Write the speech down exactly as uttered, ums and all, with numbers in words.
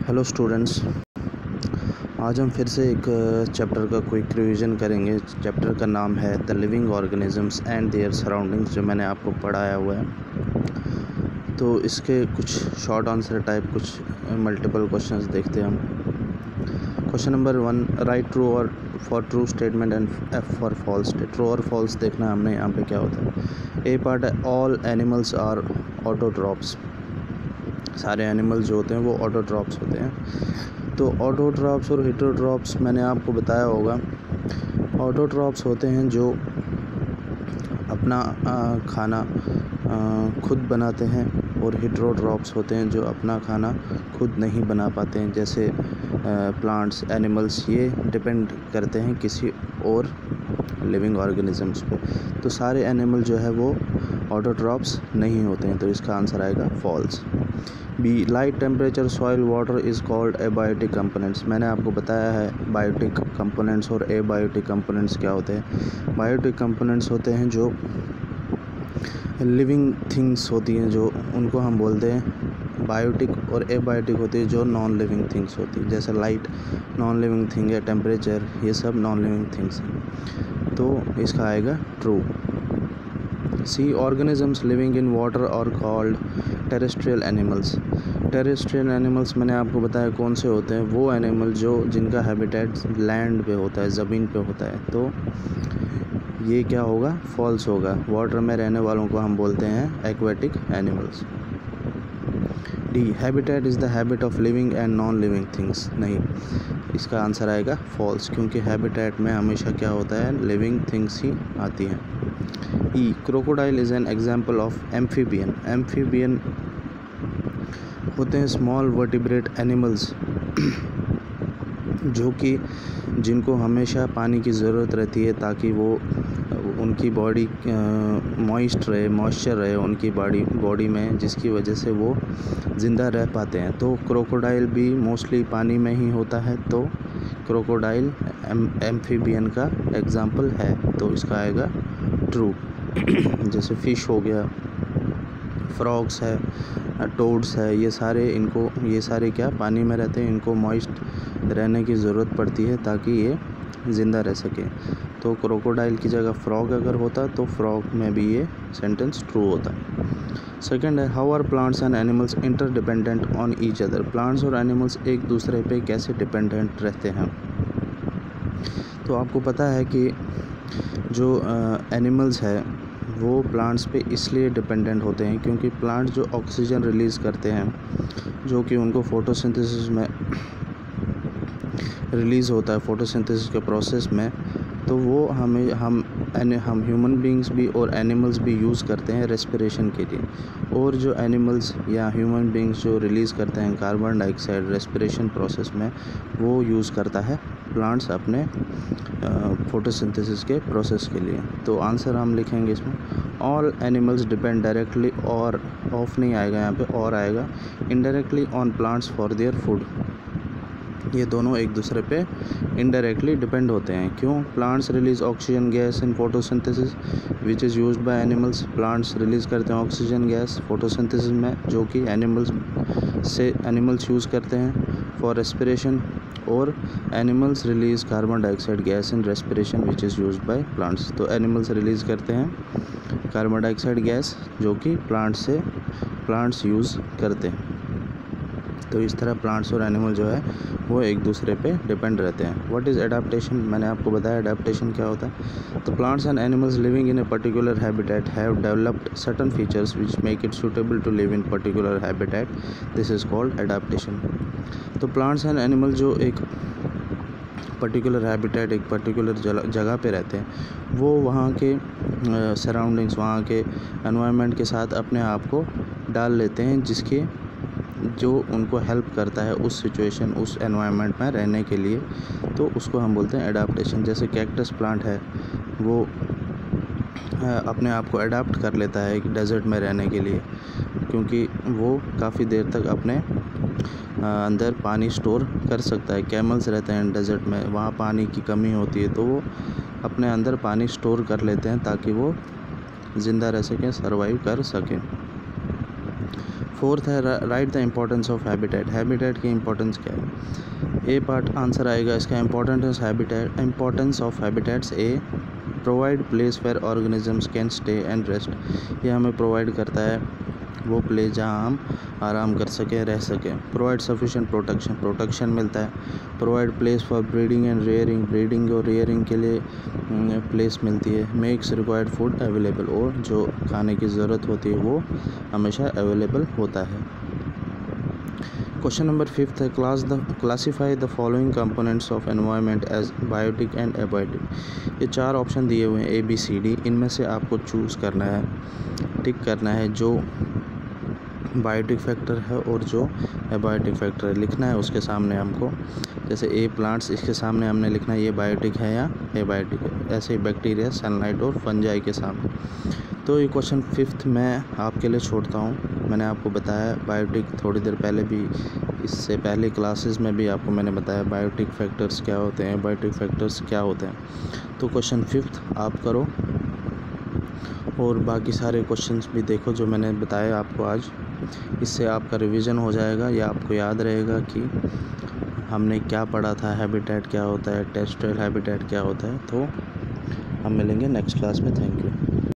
Hello students, आज हम फिर से एक चैप्टर का क्विक रिवीजन करेंगे। चैप्टर का नाम है the living organisms and their surroundings, जो मैंने आपको पढ़ाया हुआ है। तो इसके कुछ शॉर्ट आंसर टाइप कुछ मल्टीपल क्वेश्चंस देखते हैं हम। Question number one, write true और for true statement and F for false. True और फॉल्स देखना है हमने। यहाँ पे क्या होता है, ए पार्ट है ऑल एनिमल्स आर ऑटोट्रॉप्स। सारे एनिमल्स जो होते हैं वो ऑटोट्रॉप्स होते हैं। तो ऑटोट्रॉप्स और हेटेरोट्रॉप्स मैंने आपको बताया होगा। ऑटोट्रॉप्स होते हैं जो अपना आ, खाना आ, खुद बनाते हैं, और हेटेरोट्रॉप्स होते हैं जो अपना खाना खुद नहीं बना पाते हैं। जैसे प्लांट्स, एनिमल्स, ये डिपेंड करते हैं किसी और लिविंग ऑर्गेनिजम्स पे। तो सारे एनिमल जो है वो ऑटोट्रॉप्स नहीं होते हैं। तो इसका आंसर आएगा false. B, light, temperature, soil, water is called abiotic components. मैंने आपको बताया है बायोटिक कंपोनेंट्स और एबायोटिक कंपोनेंट्स क्या होते हैं। बायोटिक कंपोनेंट्स होते हैं जो लिविंग थिंग्स होती हैं, जो उनको हम बोलते हैं बायोटिक, और एबायोटिक होती है जो नॉन लिविंग थिंग्स होती हैं। जैसे लाइट नॉन लिविंग थिंग है, टेम्परेचर, ये सब नॉन लिविंग थिंग्स हैं। तो इसका आएगा true. C, organisms living in water और called terrestrial animals. Terrestrial animals मैंने आपको बताया कौन से होते हैं, वो एनिमल जो जिनका हैबिटेट लैंड पे होता है, ज़मीन पे होता है। तो ये क्या होगा, फॉल्स होगा। वाटर में रहने वालों को हम बोलते हैं aquatic animals. D, habitat is the habit of living and non living things. नहीं, इसका आंसर आएगा फॉल्स, क्योंकि हैबिटेट में हमेशा क्या होता है, लिविंग थिंग्स ही आती हैं। E, crocodile is an example of amphibian. Amphibian होते हैं स्मॉल वर्टिब्रेट एनिमल्स जो कि जिनको हमेशा पानी की ज़रूरत रहती है, ताकि वो उनकी बॉडी मॉइस्ट रहे, मॉइस्चर रहे उनकी बॉडी बॉडी में, जिसकी वजह से वो ज़िंदा रह पाते हैं। तो क्रोकोडाइल भी मोस्टली पानी में ही होता है। तो क्रोकोडाइल एम एम्फीबियन का एग्जाम्पल है। तो इसका आएगा ट्रू। जैसे फ़िश हो गया, फ्रॉग्स है, टोड्स है, ये सारे इनको ये सारे क्या पानी में रहते हैं। इनको मॉइस्ट रहने की ज़रूरत पड़ती है ताकि ये ज़िंदा रह सके। तो क्रोकोडाइल की जगह फ्रॉग अगर होता तो फ्रॉग में भी ये सेंटेंस ट्रू होता। सेकंड है, how are plants and animals interdependent on each other. Plants और एनिमल्स एक दूसरे पे कैसे डिपेंडेंट रहते हैं। तो आपको पता है कि जो एनिमल्स है वो प्लांट्स पे इसलिए डिपेंडेंट होते हैं क्योंकि प्लांट्स जो ऑक्सीजन रिलीज़ करते हैं, जो कि उनको फोटोसिंथेसिस में रिलीज़ होता है, फोटोसिंथेसिस के प्रोसेस में, तो वो हमें हम हम ह्यूमन बींग्स भी और एनिमल्स भी यूज़ करते हैं रेस्पिरेशन के लिए। और जो एनिमल्स या ह्यूमन बींग्स जो रिलीज़ करते हैं कार्बन डाइऑक्साइड रेस्पिरेशन प्रोसेस में, वो यूज़ करता है प्लांट्स अपने फोटोसिंथेसिस के प्रोसेस के लिए। तो आंसर हम लिखेंगे इसमें, ऑल एनिमल्स डिपेंड डायरेक्टली, और ऑफ नहीं आएगा यहाँ पे, और आएगा indirectly on plants for their food. ये दोनों एक दूसरे पे इनडायरेक्टली डिपेंड होते हैं। क्यों? Plants release oxygen gas in photosynthesis which is used by animals. Plants release करते हैं ऑक्सीजन गैस फोटोसिंथेसिस में, जो कि एनिमल्स से एनिमल्स यूज़ करते हैं फॉर रेस्पिरेशन। और animals release carbon dioxide gas in respiration which is used by plants. तो एनिमल्स रिलीज़ करते हैं कार्बन डाइऑक्साइड गैस, जो कि प्लांट्स से प्लांट्स यूज़ करते हैं। तो इस तरह प्लांट्स और एनिमल जो है वो एक दूसरे पे डिपेंड रहते हैं। व्हाट इज़ एडाप्टेशन, मैंने आपको बताया एडाप्टेशन क्या होता है। तो plants and animals living in a particular habitat have developed certain features which make it suitable to live in particular habitat, this is called adaptation. तो प्लांट्स एंड एनिमल जो एक पर्टिकुलर हैबिटेट, एक particular जगह पे रहते हैं, वो वहाँ के सराउंडिंग्स, वहाँ के एनवायरनमेंट के साथ अपने आप को डाल लेते हैं, जिसके जो उनको हेल्प करता है उस सिचुएशन, उस एनवायरनमेंट में रहने के लिए। तो उसको हम बोलते हैं एडाप्टेशन। जैसे कैक्टस प्लांट है, वो अपने आप को अडाप्ट कर लेता है एक डेजर्ट में रहने के लिए, क्योंकि वो काफ़ी देर तक अपने अंदर पानी स्टोर कर सकता है। कैमल्स रहते हैं डेजर्ट में, वहाँ पानी की कमी होती है, तो वो अपने अंदर पानी स्टोर कर लेते हैं ताकि वो ज़िंदा रह सकें, सर्वाइव कर सकें। फोर्थ है write the importance of habitat. Habitat की इम्पोर्टेंस क्या है? ए पार्ट आंसर आएगा इसका, importance habitat importance of habitats. A provide place where organisms can stay and rest. ये हमें प्रोवाइड करता है वो प्लेस जहाँ हम आराम कर सकें, रह सकें। प्रोवाइड सफिशेंट प्रोटेक्शन, प्रोटेक्शन मिलता है। Provide place for breeding and rearing, breeding और रेयरिंग के लिए प्लेस मिलती है। मेक्स रिक्वायर्ड फूड अवेलेबल, और जो खाने की ज़रूरत होती है वो हमेशा अवेलेबल होता है। क्वेश्चन नंबर फिफ्थ है class the classify the following components of environment as biotic and abiotic. ये चार ऑप्शन दिए हुए हैं ए बी सी डी, इनमें से आपको चूज़ करना है, टिक करना है जो बायोटिक फैक्टर है और जो एबायोटिक फैक्टर है लिखना है उसके सामने हमको। जैसे ए प्लांट्स, इसके सामने हमने लिखना है ये बायोटिक है या एबायोटिक है। ऐसे ही बैक्टीरिया, सनलाइट और फंजाई के सामने। तो ये क्वेश्चन फिफ्थ मैं आपके लिए छोड़ता हूँ। मैंने आपको बताया बायोटिक थोड़ी देर पहले भी, इससे पहले क्लासेस में भी आपको मैंने बताया बायोटिक फैक्टर्स क्या होते हैं, बायोटिक फैक्टर्स क्या होते हैं। तो क्वेश्चन फिफ्थ आप करो और बाकी सारे क्वेश्चंस भी देखो जो मैंने बताया आपको आज। इससे आपका रिवीजन हो जाएगा या आपको याद रहेगा कि हमने क्या पढ़ा था, हैबिटेट क्या होता है, टेरेस्ट्रियल हैबिटेट क्या होता है। तो हम मिलेंगे नेक्स्ट क्लास में। Thank you.